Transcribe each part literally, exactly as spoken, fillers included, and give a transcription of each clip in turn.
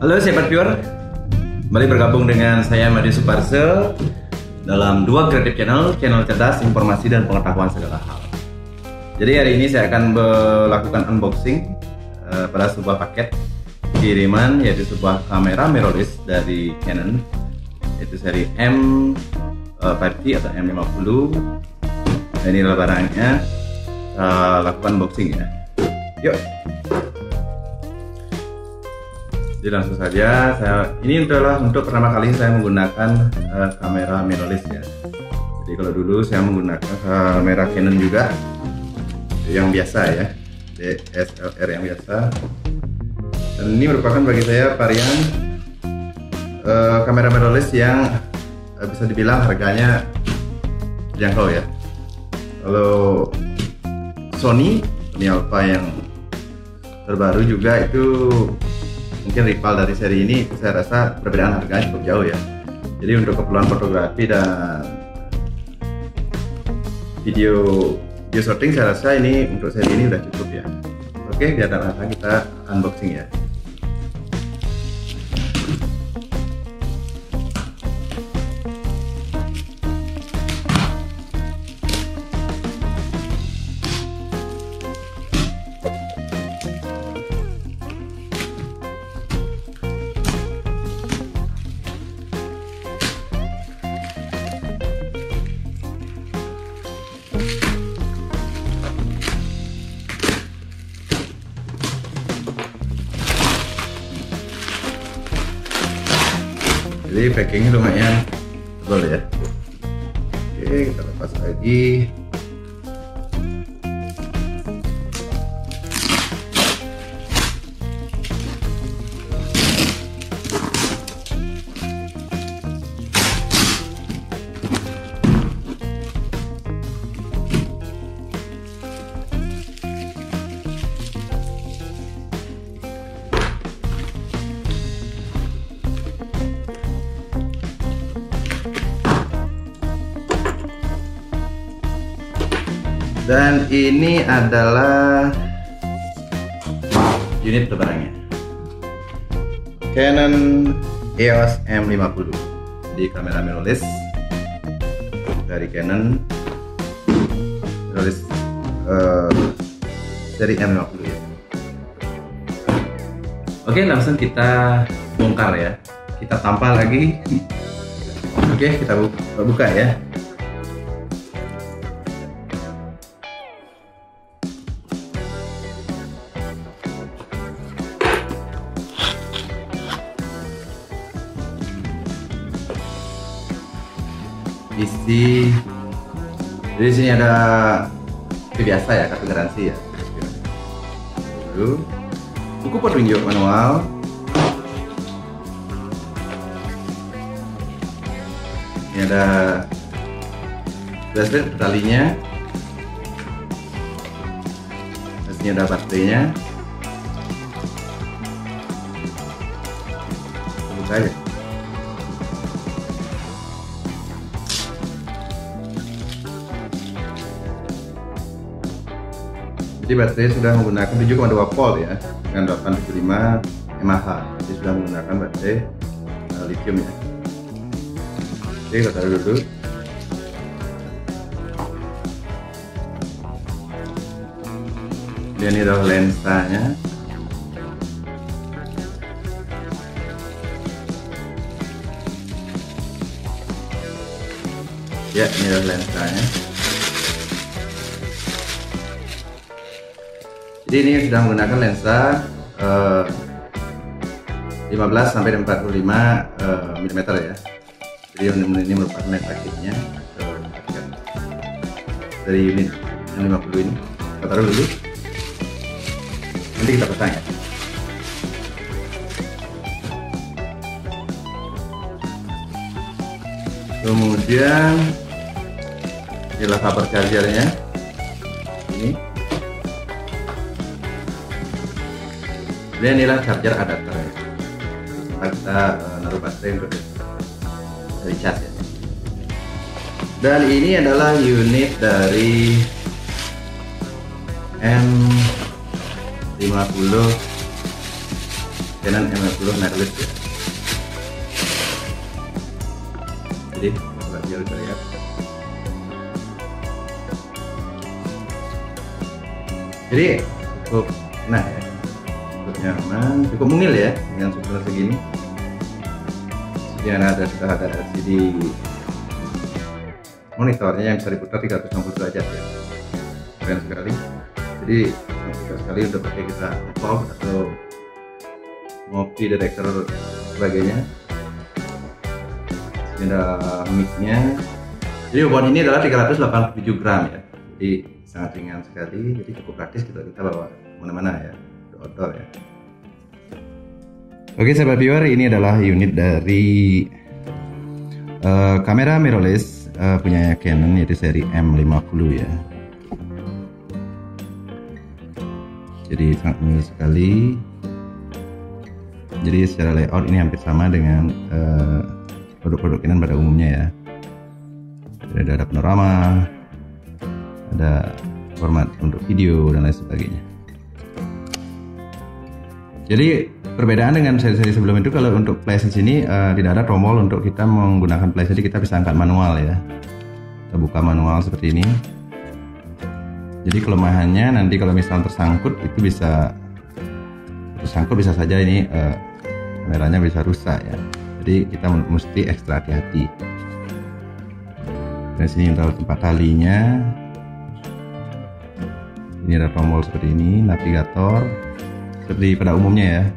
Halo sahabat viewer, kembali bergabung dengan saya Madi Suparse dalam dua kreatif channel, channel cerdas, informasi dan pengetahuan segala hal. Jadi hari ini saya akan melakukan unboxing uh, pada sebuah paket kiriman, yaitu sebuah kamera mirrorless dari Canon, yaitu seri M lima puluh atau M lima puluh. Dan inilah barangnya, uh, lakukan unboxing ya. Yuk. Jadi langsung saja, saya ini adalah untuk pertama kali saya menggunakan uh, kamera mirrorless ya. Jadi kalau dulu saya menggunakan kamera Canon juga yang biasa ya, D S L R yang biasa. Dan ini merupakan bagi saya varian uh, kamera mirrorless yang uh, bisa dibilang harganya terjangkau ya. Kalau Sony, Sony Alpha yang terbaru juga itu mungkin rival dari seri ini, saya rasa perbedaan harganya cukup jauh ya. Jadi untuk keperluan fotografi dan video video shooting saya rasa ini untuk seri ini udah cukup ya. Oke, biar tak lama kita unboxing ya. Jadi packingnya lumayan tebal ya. Oke, kita lepas lagi. Dan ini adalah unit barangnya, Canon E O S M lima puluh, di kamera mirrorless dari Canon mirrorless uh, seri M lima puluh ya. Oke, langsung kita bongkar ya, kita tampal lagi. Oke, kita buka, buka ya. Isi, jadi sini ada biasa ya, kartu garansi ya. Lalu buku petunjuk manual, ini ada bracelet talinya, sini ada baterainya. Buka aja. Jadi baterai sudah menggunakan tujuh koma dua volt ya, dengan delapan tujuh lima mAh. Jadi sudah menggunakan baterai uh, lithium ya. Oke, kita taruh dulu. Dan ini adalah lensanya. Ya, ini adalah lensanya. Jadi ini sudah menggunakan lensa uh, lima belas sampai empat puluh lima milimeter ya. Jadi ini merupakan lensa kitnya uh, dari unit yang lima puluh ini. Kita taruh dulu. Nanti kita pasang ya. Kemudian inilah cover chargernya. Ini. Dan inilah charger adapter ya. Kita uh, naruh baterai untuk recharge ya. Dan ini adalah unit dari M lima puluh Canon M lima puluh mirrorless ya. Jadi coba biar kita lihat. Jadi cukup nah ya, cukup nyaman, cukup mungil ya dengan sumber segini. Yang ada sudah ada L C D monitornya yang bisa diputar tiga ratus enam puluh derajat ya, keren sekali. Jadi mudah sekali untuk pakai kita pop atau ngopi detektor sebagainya. Ini ada mic-nya. Jadi bobot ini adalah tiga ratus delapan puluh tujuh gram ya, jadi sangat ringan sekali, jadi cukup praktis kita kita bawa mana-mana ya, outdoor ya. Oke sahabat viewer, ini adalah unit dari uh, kamera mirrorless uh, punya Canon, yaitu seri M lima puluh ya. Jadi sangat murah sekali. Jadi secara layout ini hampir sama dengan produk-produk uh, Canon pada umumnya ya. Jadi ada panorama, ada format untuk video dan lain sebagainya. Jadi perbedaan dengan seri-seri sebelum itu, kalau untuk flash di sini uh, tidak ada tombol untuk kita menggunakan flash, jadi kita bisa angkat manual ya. Kita buka manual seperti ini. Jadi kelemahannya nanti kalau misal tersangkut itu bisa tersangkut bisa saja ini uh, kameranya bisa rusak ya. Jadi kita mesti ekstra hati-hati. Di sini untuk tempat talinya. Ini ada tombol seperti ini, navigator seperti pada umumnya ya.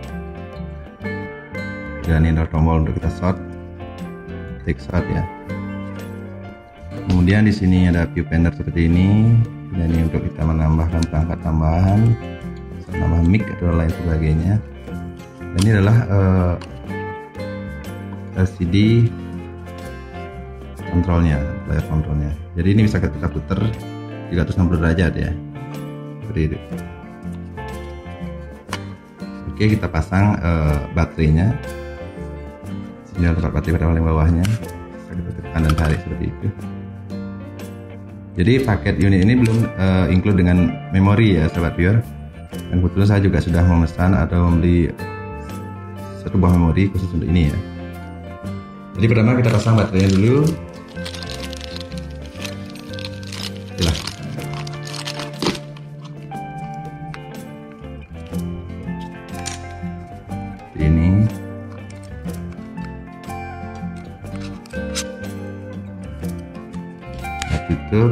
Dan ini ada tombol untuk kita shot, take shot ya. Kemudian di sini ada viewfinder seperti ini. Dan ini untuk kita menambahkan perangkat tambahan, menambah mic atau lain sebagainya. Dan ini adalah uh, L C D kontrolnya, layar kontrolnya. Jadi ini bisa kita putar tiga ratus enam puluh derajat ya, seperti itu. Oke, kita pasang uh, baterainya. Sini ada baterai pada paling bawahnya. Kita tekan dan tarik seperti itu. Jadi paket unit ini belum uh, include dengan memori ya sahabat viewer. Dan kebetulan saya juga sudah memesan atau membeli satu buah memori khusus untuk ini ya. Jadi pertama kita pasang baterainya dulu. Itulah. Ini. Tutup.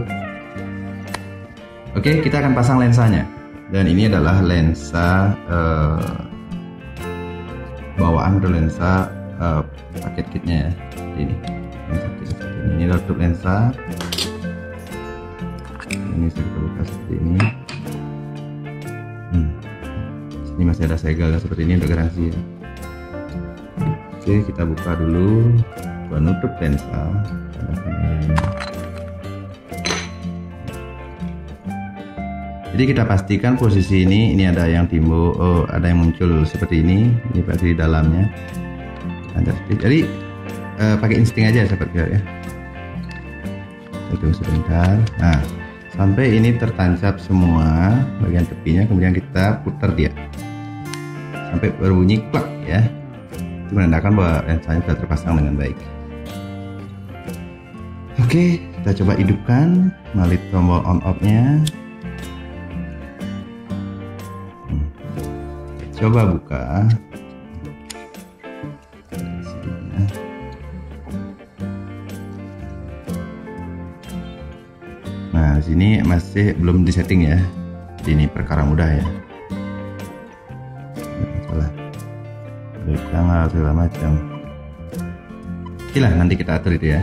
Oke, kita akan pasang lensanya. Dan ini adalah lensa uh, bawaan atau lensa uh, paket kitnya ya. Ini lensa kit seperti ini. Ini tutup lensa. Ini saya buka seperti ini. Hmm. Ini masih ada segel seperti ini untuk garansi ya. Oke, kita buka dulu. Penutup lensa. Jadi kita pastikan posisi ini, ini ada yang timbul, oh ada yang muncul seperti ini, ini berarti di dalamnya. Jadi eh, pakai insting aja sahabat ya. Tunggu sebentar. Nah, sampai ini tertancap semua bagian tepinya, kemudian kita putar dia sampai berbunyi klak ya. Itu menandakan bahwa lensanya sudah terpasang dengan baik. Oke, kita coba hidupkan melalui tombol on off-nya. Coba buka. Nah, di sini masih belum disetting ya. Jadi ini perkara mudah ya. Salah. Tanggal segala macam. Oke lah, nanti kita atur itu ya.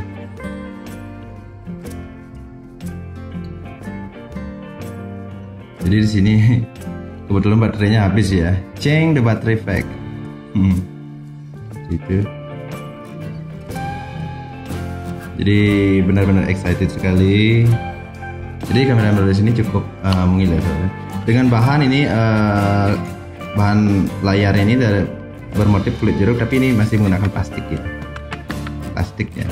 Jadi di sini kebetulan baterainya habis ya. Ceng, the battery pack. Hmm. Itu. Jadi benar-benar excited sekali. Jadi kamera mirrorless ini cukup uh, mungil ya. Dengan bahan ini uh, bahan layar ini dari bermotif kulit jeruk, tapi ini masih menggunakan plastik ya. Plastik ya.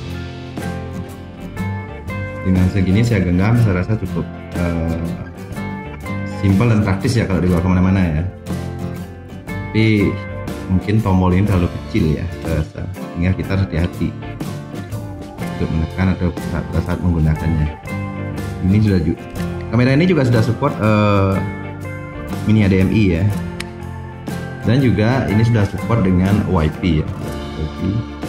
Dengan segini saya genggam, saya rasa cukup uh, simpel dan praktis ya kalau dibawa kemana-mana ya. tapi mungkin tombol ini terlalu kecil ya, saya rasa, sehingga kita harus hati-hati untuk menekan atau saat, saat menggunakannya. Ini sudah juga, kamera ini juga sudah support uh, mini H D M I ya, dan juga ini sudah support dengan Wi-Fi ya. Wi-Fi.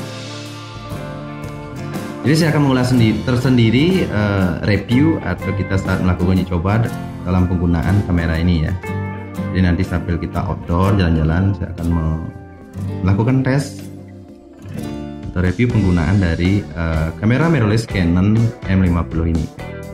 Jadi saya akan mengulas sendiri, tersendiri uh, review atau kita saat melakukan uji coba dalam penggunaan kamera ini ya. Jadi nanti sambil kita outdoor jalan-jalan, saya akan melakukan tes atau review penggunaan dari uh, kamera mirrorless Canon M lima puluh ini.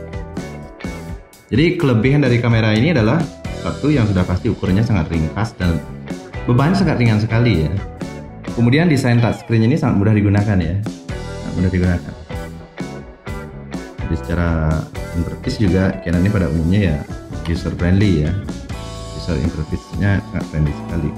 Jadi kelebihan dari kamera ini adalah satu yang sudah pasti ukurannya sangat ringkas dan bebannya sangat ringan sekali ya. Kemudian desain touchscreen ini sangat mudah digunakan ya, sangat mudah digunakan. Jadi secara interface juga Canon ini pada umumnya ya user friendly ya, user interface-nya sangat friendly sekali.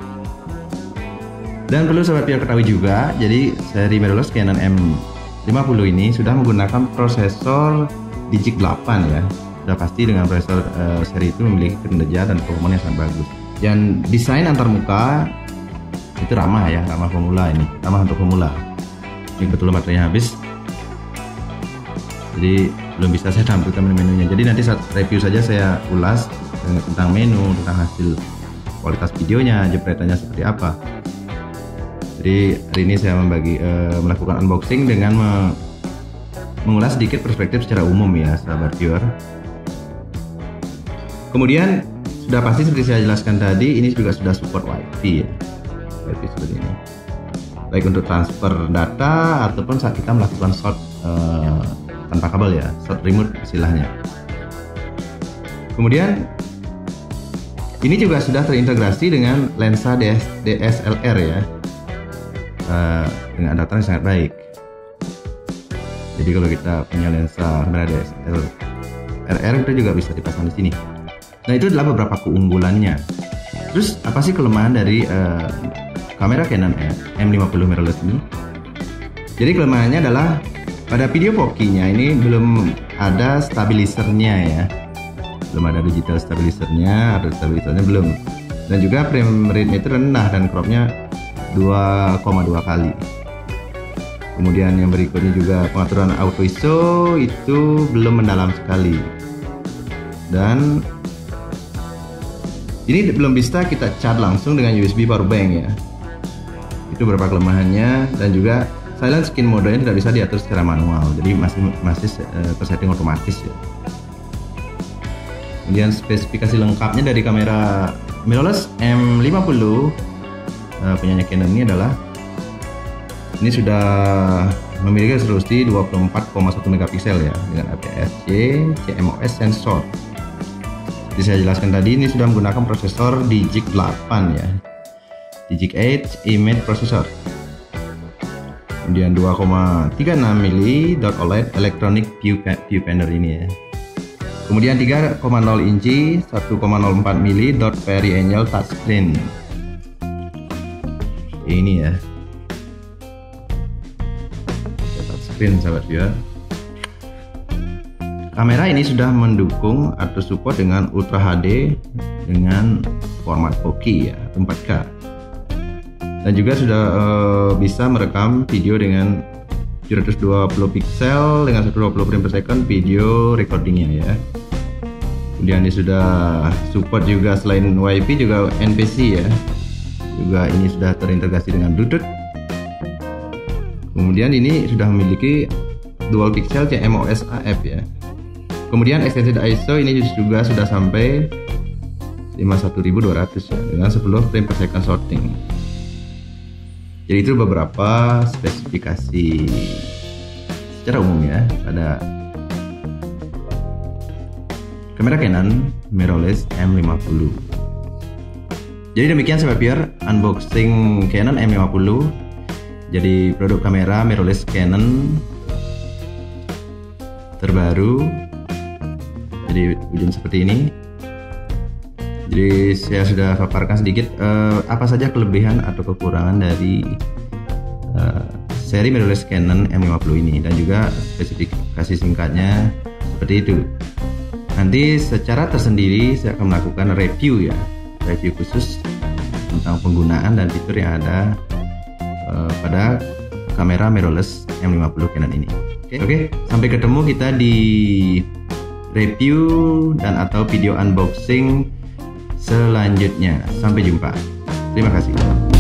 Dan perlu sobat viewer ketahui juga, jadi seri mirrorless Canon M lima puluh ini sudah menggunakan prosesor Digic delapan ya. Sudah pasti dengan prosesor uh, seri itu memiliki kinerja dan performa yang sangat bagus. Dan desain antarmuka itu ramah ya, ramah pemula ini, ramah untuk pemula. Ini betul baterainya habis, jadi belum bisa saya tampilkan menu-menunya. Jadi nanti saat review saja saya ulas tentang menu, tentang hasil kualitas videonya, jepretannya seperti apa. Jadi hari ini saya membagi uh, melakukan unboxing dengan me mengulas sedikit perspektif secara umum ya sahabat viewer. Kemudian sudah pasti seperti saya jelaskan tadi, ini juga sudah support Wi-Fi ya, Wi-Fi seperti ini. Baik untuk transfer data ataupun saat kita melakukan shot uh, tanpa kabel ya, shot remote istilahnya. Kemudian ini juga sudah terintegrasi dengan lensa D S L R ya, uh, dengan adaptor yang sangat baik. Jadi kalau kita punya lensa kamera D S L R itu juga bisa dipasang di sini. Nah itu adalah beberapa keunggulannya. Terus apa sih kelemahan dari uh, kamera Canon M lima puluh mirrorless ini? Jadi kelemahannya adalah pada video empat K-nya ini belum ada stabilisernya ya, belum ada digital stabilisernya, atau stabilisernya belum. Dan juga frame rate itu rendah dan cropnya dua koma dua kali. Kemudian yang berikutnya juga pengaturan auto I S O itu belum mendalam sekali. Dan ini belum bisa kita charge langsung dengan U S B power bank ya. Itu beberapa kelemahannya, dan juga silent skin modenya tidak bisa diatur secara manual. Jadi masih masih uh, tersetting otomatis ya. Kemudian spesifikasi lengkapnya dari kamera mirrorless M lima puluh uh, punyanya Canon ini adalah ini sudah memiliki resolusi dua puluh empat koma satu megapiksel ya, dengan A P S C, C M O S sensor. Jadi saya jelaskan tadi, ini sudah menggunakan prosesor Digic delapan ya, Digic delapan Image Processor. Kemudian dua koma tiga enam mili dot O L E D Electronic Viewfinder ini ya. Kemudian tiga koma nol inci satu koma nol empat mili dot Vari-Angle Touchscreen. Ini ya, touchscreen sahabat viewer. Kamera ini sudah mendukung atau support dengan Ultra H D dengan format empat K ya, atau empat K. Dan juga sudah uh, bisa merekam video dengan tujuh ratus dua puluh piksel dengan seratus dua puluh frame per second video recordingnya ya. Kemudian ini sudah support juga selain Wi-Fi juga N P C ya. Juga ini sudah terintegrasi dengan Bluetooth. Kemudian ini sudah memiliki dual pixel C M O S A F ya. Kemudian extended I S O ini juga sudah sampai lima puluh satu ribu dua ratus ya, dengan sepuluh frame per second sorting. Jadi itu beberapa spesifikasi secara umum ya pada kamera Canon mirrorless M lima puluh. Jadi demikian sobat viewer unboxing Canon M lima puluh. Jadi produk kamera mirrorless Canon terbaru. Jadi ujung seperti ini. Jadi saya sudah paparkan sedikit uh, apa saja kelebihan atau kekurangan dari uh, seri mirrorless Canon M lima puluh ini, dan juga spesifikasi singkatnya seperti itu. Nanti secara tersendiri saya akan melakukan review ya, review khusus tentang penggunaan dan fitur yang ada uh, pada kamera mirrorless M lima puluh Canon ini. Oke, okay? okay, sampai ketemu kita di review dan atau video unboxing selanjutnya. Sampai jumpa. Terima kasih.